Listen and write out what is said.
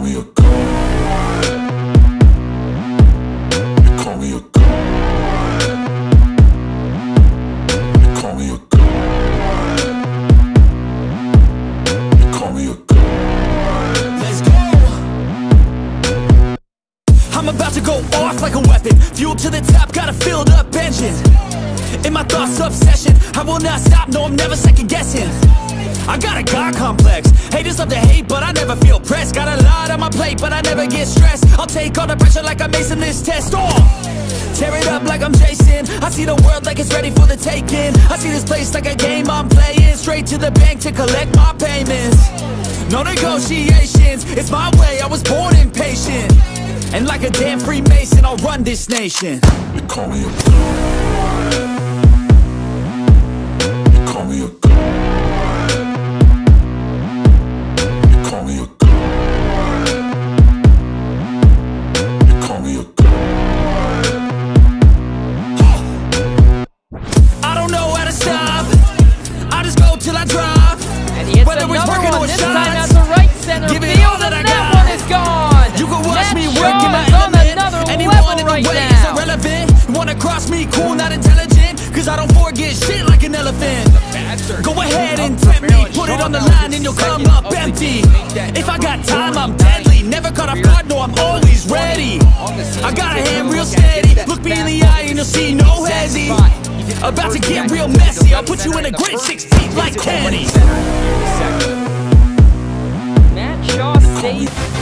me a god. You call me a god. You call me a god. You call me a god. Let's go. I'm about to go off like a weapon. Fuel to the top, got a filled up engine. In my thoughts, obsession, I will not stop, no, I'm never second guessing. I got a God complex. Haters love to hate, but I never feel pressed. Got a lot on my plate, but I never get stressed. I'll take all the pressure like I'm acing this test. Tear it up like I'm Jason. I see the world like it's ready for the taking. I see this place like a game I'm playing. Straight to the bank to collect my payments. No negotiations, it's my way, I was born impatient. And like a damn Freemason, I'll run this nation. You call me a god. You call me a god. You call me a god. You call me a god. I don't know how to stop. I just go till I drop. And he hits Whether it's another working one, or this shots, time at the right center give it field, all that I and that got. one is gone. You can watch Matt me Shaw work in my is on element. another Anyone level in the right way now. is irrelevant. You wanna cross me, cool, not intelligent. Cause I don't forget shit like an elephant. Go ahead and tempt me, put it on the line and you'll come up empty. If I got time, I'm deadly. Never caught off guard, no, I'm always ready. I got a hand real steady. Look me in the eye and you'll see no hezzy. About to get real messy. I'll put you in a grid 6 feet like Kenny. Matt Shaw stays